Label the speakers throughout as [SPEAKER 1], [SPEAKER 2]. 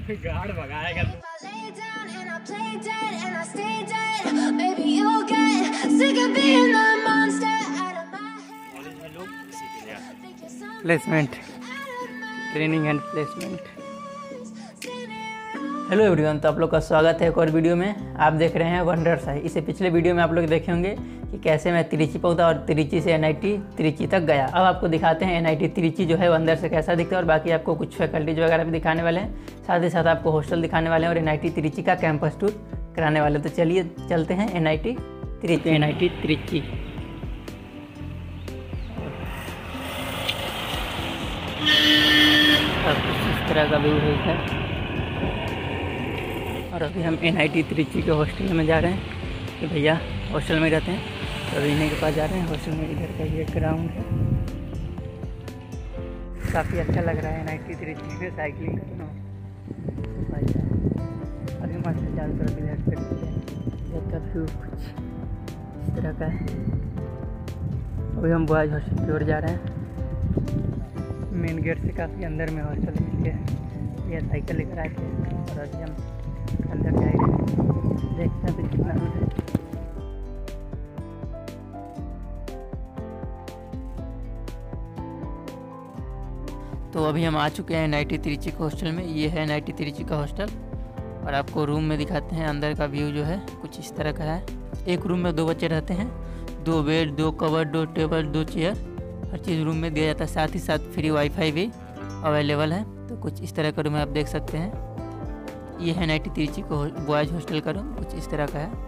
[SPEAKER 1] Guard भगाएगा तू। College में लोग इसी के लिए आते हैं। Placement, training and placement. Hello everyone, तो आप लोग का स्वागत है एक और वीडियो में। आप देख रहे हैं वंडर साई। इससे पिछले वीडियो में आप लोग देखे होंगे कि कैसे मैं त्रिची पहुंचा और त्रिची से NIT त्रिची तक गया। अब आपको दिखाते हैं NIT त्रिची जो है वो अंदर से कैसा दिखता है, और बाकी आपको कुछ फैकल्टीज वगैरह भी दिखाने वाले हैं। साथ ही साथ आपको हॉस्टल दिखाने वाले हैं और NIT त्रिची का कैंपस टूर कराने वाले हैं। तो चलिए चलते हैं NIT त्रिची। NIT त्रिची इस तरह का व्यू है। और अभी हम NIT त्रिची के हॉस्टल में जा रहे हैं कि भैया हॉस्टल में रहते हैं, तो अभी इन्हीं के पास जा रहे हैं। हॉस्टल में इधर का ये ग्राउंड है, काफ़ी अच्छा लग रहा है। NIT त्रिची में साइकिलिंग करना अभी मस्त चारों तरफ इधर का व्यू कुछ इस तरह का है। अभी हम बॉयज़ हॉस्टल की ओर जा रहे हैं। मेन गेट से काफ़ी अंदर में हॉस्टल मिल के यह साइकिल लेकर आए थे, और अभी हम अंदर जाएंगे, देखते हैं फिर कितना दूर है। तो अभी हम आ चुके हैं NIT त्रिची के हॉस्टल में। ये है NIT त्रिची का हॉस्टल, और आपको रूम में दिखाते हैं। अंदर का व्यू जो है कुछ इस तरह का है। एक रूम में 2 बच्चे रहते हैं, 2 बेड, 2 कबर्ड, 2 टेबल, 2 चेयर, हर चीज़ रूम में दिया जाता है। साथ ही साथ फ्री वाईफाई भी अवेलेबल है। तो कुछ इस तरह का रूम आप देख सकते हैं। ये है NIT त्रिची को बॉयज़ हॉस्टल का रूम, कुछ इस तरह का है।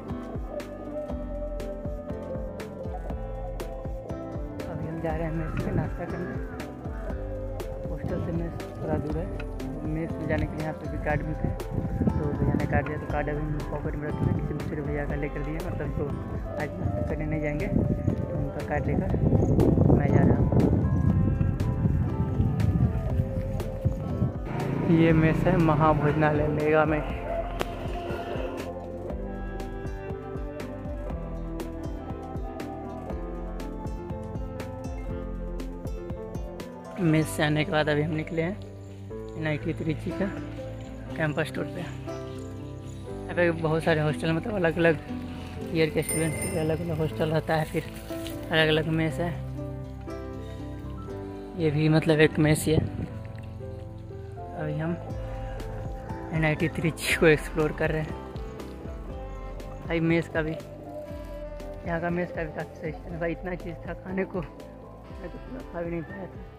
[SPEAKER 1] अभी हम जा रहे हैं मेस पे नाश्ता करने। हॉस्टल से मेस थोड़ा दूर है। मेस में जाने के लिए यहाँ पे भी कार्ड मिलते हैं, तो भैया ने कार्ड दिया, तो कार्ड अभी हम पॉकेट में रखे हैं। किसी दूसरे भैया का लेकर दिए, मतलब जो आज नाश्ता करने नहीं जाएंगे तो उनका कार्ड लेकर मैं जा रहा हूँ। ये मेस है महाभोजनालय मेगा में। मेस से आने के बाद अभी हम निकले हैं NIT त्रिची का कैंपस टूर पे। यहाँ पे बहुत सारे हॉस्टल, मतलब अलग अलग ईयर के स्टूडेंट के लिए अलग अलग हॉस्टल रहता है, फिर अलग अलग मेस है। ये भी मतलब एक मेस ही है। अभी हम NIT त्रिची को एक्सप्लोर कर रहे हैं। भाई मेस का भी, यहाँ का मेस का भी काफ़ी सही है भाई। इतना चीज़ था खाने को, मैं तो पूरा खा भी नहीं पाया था।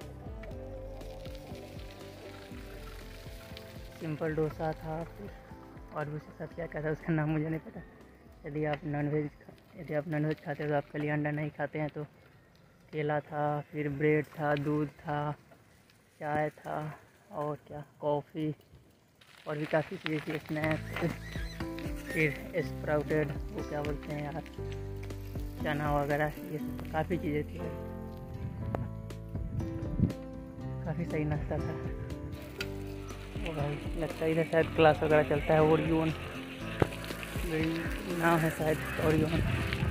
[SPEAKER 1] सिंपल डोसा था, फिर और भी उसके साथ क्या क्या था उसका नाम मुझे नहीं पता। यदि आप नॉनवेज खाते हो तो आपके लिए अंडा नहीं खाते हैं तो केला था, फिर ब्रेड था, दूध था, चाय था, और क्या कॉफ़ी, और भी काफ़ी चीज़ें थी, स्नैक्स, फिर स्प्राउटेड, वो क्या बोलते हैं यार, चना वगैरह, ये सब काफ़ी चीज़ें थी। काफ़ी सही नाश्ता था। और भाई लगता है इधर शायद क्लास वगैरह चलता है। ओरियन नाम है शायद, ओरियन।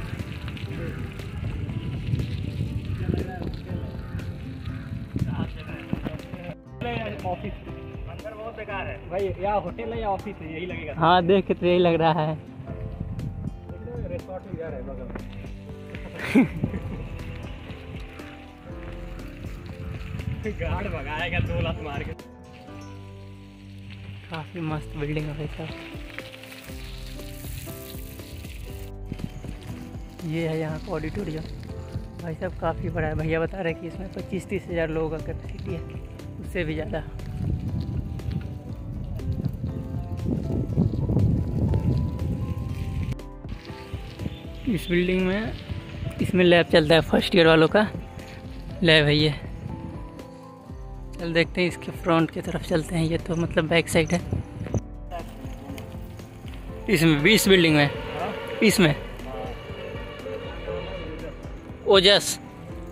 [SPEAKER 1] ऑफिस अंदर बहुत बेकार है भाई, या होटल है या ऑफिस है, यही लगेगा। हाँ देख के तो यही लग रहा है। रिसोर्ट इधर है बगल में। गार्ड भगाएगा 2 लात मार के। काफ़ी मस्त बिल्डिंग है भाई साहब। ये है यहाँ का ऑडिटोरियम भाई साहब, काफ़ी बड़ा है। भैया बता रहे कि इसमें 25-30 हज़ार लोगों का कैपेसिटी है, उससे भी ज़्यादा। इस बिल्डिंग में, इसमें लैब चलता है, फर्स्ट ईयर वालों का लैब है ये। चल देखते हैं, इसके फ्रंट की तरफ चलते हैं। ये तो मतलब बैक साइड है। इसमें भी, इस बिल्डिंग में, इसमें ओजस,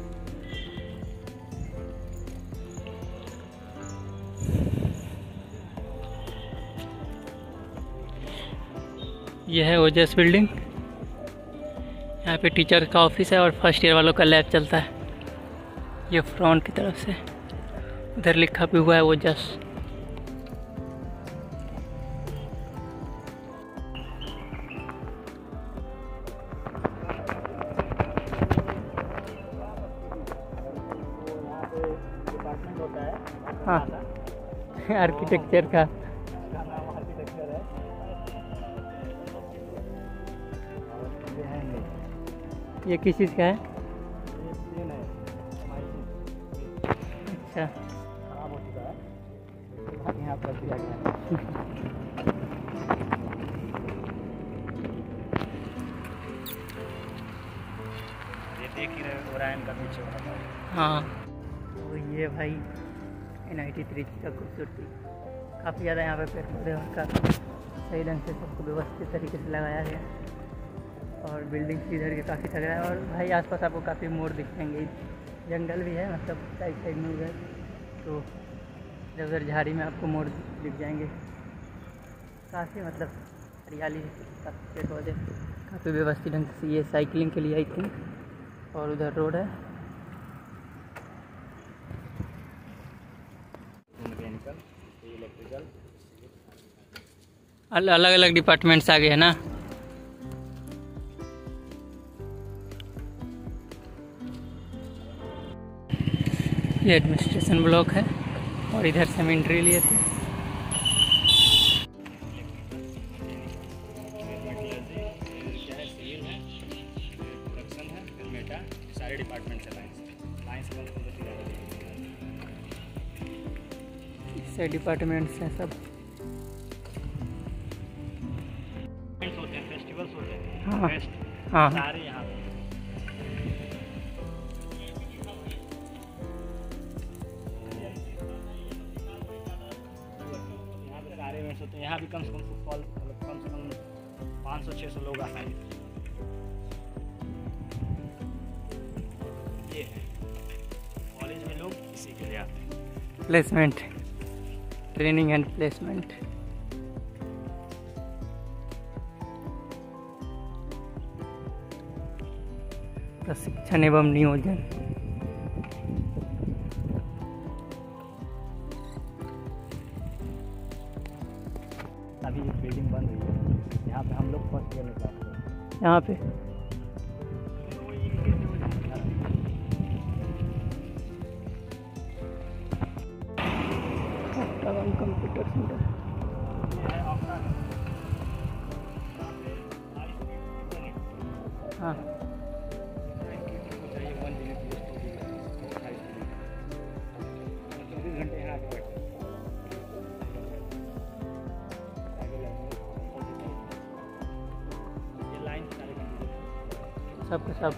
[SPEAKER 1] यह है ओजस बिल्डिंग। यहाँ पे टीचर का ऑफिस है और फर्स्ट ईयर वालों का लैब चलता है। ये फ्रंट की तरफ से इधर लिखा भी हुआ है ओजस। आर्किटेक्चर का।
[SPEAKER 2] इसका नाम आर्किटेक्चर है। और ये है नहीं,
[SPEAKER 1] ये किस चीज़ का है?
[SPEAKER 2] ये प्लेन है हमारी।
[SPEAKER 1] अच्छा,
[SPEAKER 2] खराब हो चुका है, इसके बाद यहाँ पर दिया गया है। ये देख ही रहे ओरायन का पीछे वाला।
[SPEAKER 1] हाँ। तो ये भाई NIT त्रिची का खूबसूरती, काफ़ी ज़्यादा यहाँ पे पेड़ पौधे और काफ़ी सही ढंग से सबको व्यवस्थित तरीके से लगाया गया है। और बिल्डिंग इधर के काफ़ी लग रहा है। और भाई आसपास आपको काफ़ी मोर दिखेंगे, जंगल भी है, मतलब साइड साइड में उधर, तो इधर उधर झाड़ी में आपको मोर दिख जाएंगे। काफ़ी मतलब हरियाली, काफ़ी पेड़ पौधे, काफ़ी व्यवस्थित ढंग से। ये साइकिलिंग के लिए आई थी। और उधर रोड है।
[SPEAKER 2] मैकेनिकल, इलेक्ट्रिकल,
[SPEAKER 1] अलग अलग डिपार्टमेंट्स आ गए हैं ना। ये एडमिनिस्ट्रेशन ब्लॉक है और इधर से हम एंट्री लिए थे।
[SPEAKER 2] सारे डिपार्टमेंट से लाइन्स
[SPEAKER 1] इससे डिपार्टमेंट्स हैं सब।
[SPEAKER 2] होते हैं, फेस्टिवल्स होते हैं।
[SPEAKER 1] हाँ
[SPEAKER 2] फेस्ट
[SPEAKER 1] हाँ
[SPEAKER 2] सारे यहाँ पे। यहाँ पे सारे इवेंट्स होते हैं। यहाँ भी कम से कम 500-600 लोग आते हैं। ये है कॉलेज में लोग इसी के लिए आते हैं।
[SPEAKER 1] Placement, training and placement. प्रशिक्षण एवं नियोजन।
[SPEAKER 2] अभी एक बिल्डिंग बन रही है, यहाँ पे हम लोग फर्स्ट ईयर में क्लास कर रहे हैं।
[SPEAKER 1] यहाँ पे कंप्यूटर सेंटर। हाँ, सब सब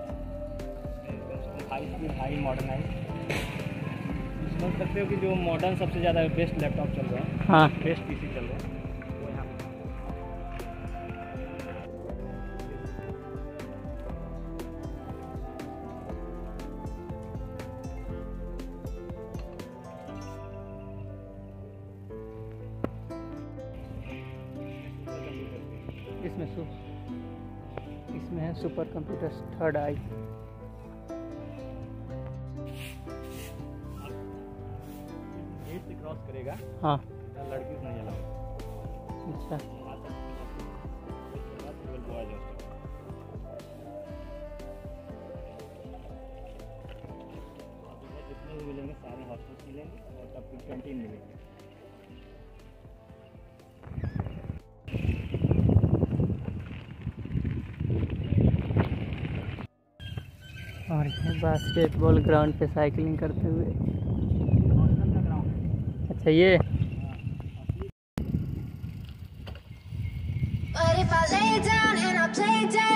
[SPEAKER 2] हाई मॉडर्नाइज समझ सकते हो कि जो मॉडर्न सबसे ज़्यादा बेस्ट लैपटॉप चल रहा है,
[SPEAKER 1] हाँ
[SPEAKER 2] बेस्ट पीसी चल रहा है वो यहाँ पे।
[SPEAKER 1] इसमें है super computer third eye.
[SPEAKER 2] Gate से क्रॉस करेगा,
[SPEAKER 1] हाँ
[SPEAKER 2] लड़की नहीं अलाउ।
[SPEAKER 1] अच्छा,
[SPEAKER 2] जितने भी मिलेंगे सारे हॉस्टल्स मिलेंगे और तब फिर कैंटीन मिलेंगे।
[SPEAKER 1] और ये बास्केटबॉल ग्राउंड पे साइकिलिंग करते हुए। अच्छा ये
[SPEAKER 3] But if I lay down and I play dead